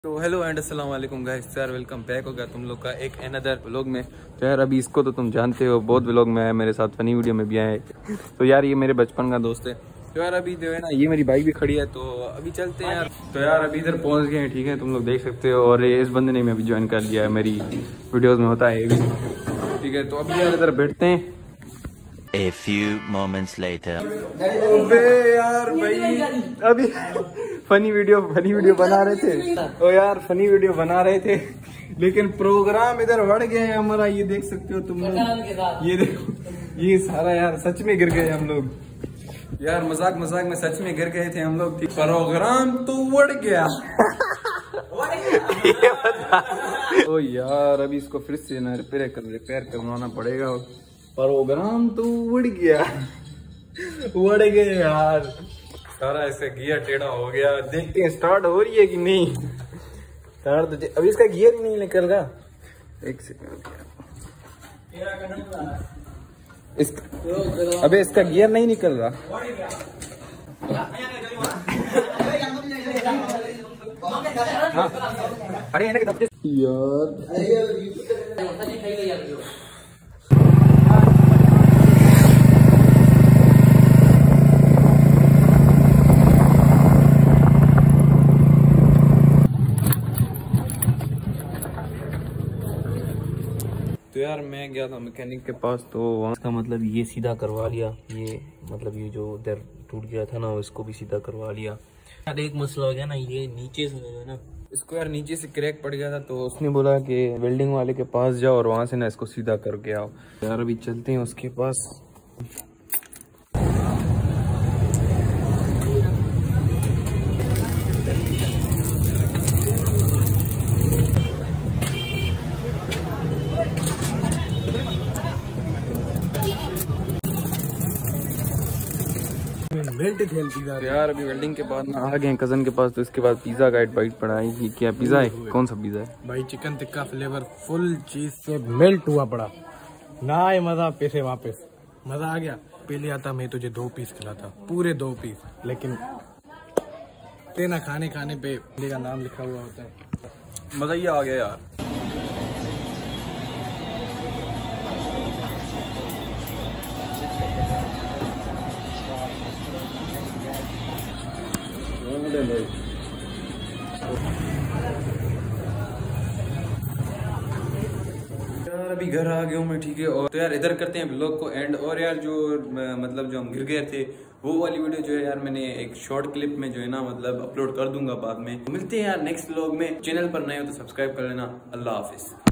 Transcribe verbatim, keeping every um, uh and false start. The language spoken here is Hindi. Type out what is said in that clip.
तो हेलो एंड अस्सलाम वालेकुम गाइस, यार वेलकम बैक होगा तुम लोग का एक अनदर व्लॉग में। तो यार अभी इसको तो तुम जानते हो, बहुत व्लॉग में है, मेरे साथ फनी वीडियो में भी आए। तो यार ये मेरे बचपन का दोस्त है। तो यार अभी जो है ना, ये मेरी बाइक भी खड़ी है, तो अभी चलते हैं यार। तो यार अभी इधर पहुंच गए हैं, ठीक है, तुम लोग देख सकते हो। और ये इस बंदे ने भी अभी ज्वाइन कर लिया है, मेरी वीडियोज में होता है ये भी, ठीक है। तो अभी यार इधर बैठते हैं। A few moments later. ओबे यार भाई अभी फनी वीडियो फनी वीडियो बना रहे थे। ओ यार फनी वीडियो बना रहे थे, लेकिन प्रोग्राम इधर बढ़ गया है हमारा। ये देख सकते हो तुम लोग, ये देखो, ये सारा यार सच में गिर गए हम लोग। यार मजाक मजाक में सच में गिर गए थे हम लोग। प्रोग्राम तो बढ़ गया। ओ यार अभी इसको फिर से ना रिपेयर कर रिपेयर करवाना पड़ेगा। प्रोग्राम तो उड़ गया उड़ गए यार, सारा ऐसे गियर टेढ़ा हो गया। देखते हैं स्टार्ट हो रही है कि नहीं। स्टार्ट तो अभी इसका गियर ही नहीं निकल रहा। एक सेकंड, इस अबे इसका गियर नहीं निकल रहा। हाँ अरे यार तो यार मैं गया था मैकेनिक के पास, तो वहाँ का मतलब ये सीधा करवा लिया। ये मतलब ये जो उधर टूट गया था ना, इसको भी सीधा करवा लिया। यार एक मसला हो गया ना, ये नीचे से है ना, इसको यार नीचे से क्रैक पड़ गया था, तो उसने बोला कि वेल्डिंग वाले के पास जाओ और वहाँ से ना इसको सीधा करके आओ। यार अभी चलते हैं उसके पास। यार अभी वेल्डिंग के बाद ना आ गए कजन के पास, तो इसके बाद पिज्जा का एक बाइट पड़ा है। ये क्या पिज्जा है? कौन सा पिज्जा है भाई? चिकन टिक्का फ्लेवर फुल चीज से मेल्ट हुआ पड़ा ना। ये मजा पैसे वापस, मजा आ गया। पहले आता मैं तुझे दो पीस खिलाता, पूरे दो पीस, लेकिन तेना खाने खाने पे का नाम लिखा हुआ होता है। मजा ही आ गया यार। यार अभी घर आ गया हूँ मैं, ठीक है। और तो यार इधर करते हैं व्लॉग को एंड। और यार जो मतलब जो हम गिर गए थे, वो वाली वीडियो जो है यार मैंने एक शॉर्ट क्लिप में जो है ना मतलब अपलोड कर दूंगा बाद में। मिलते हैं यार नेक्स्ट व्लॉग में। चैनल पर नए हो तो सब्सक्राइब कर लेना। अल्लाह हाफिज।